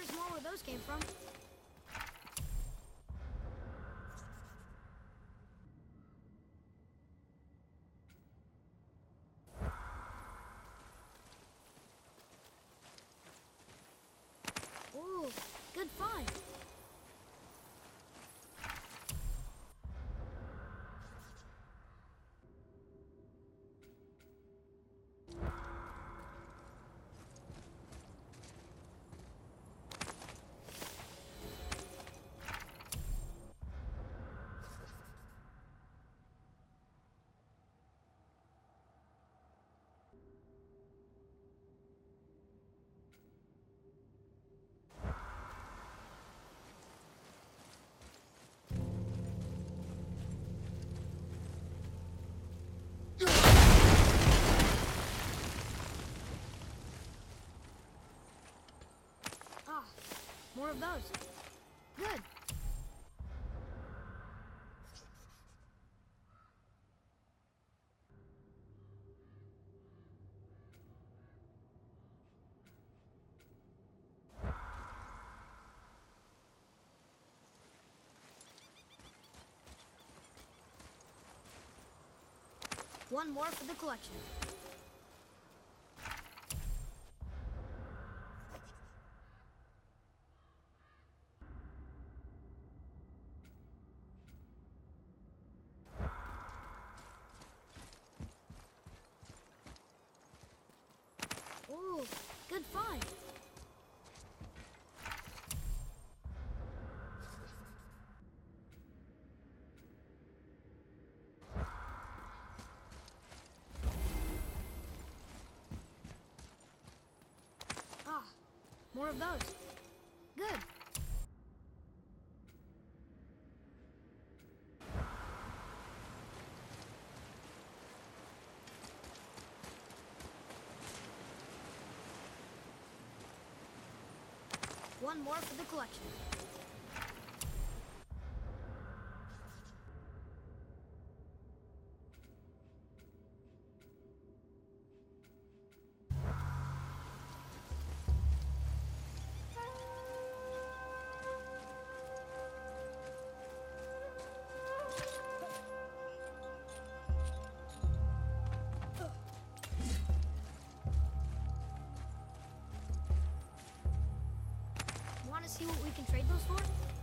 curious more where those came from. Ooh, good find. More of those. Good. One more for the collection. Ooh, good find. More of those. Good. One more for the collection. Want to see what we can trade those for?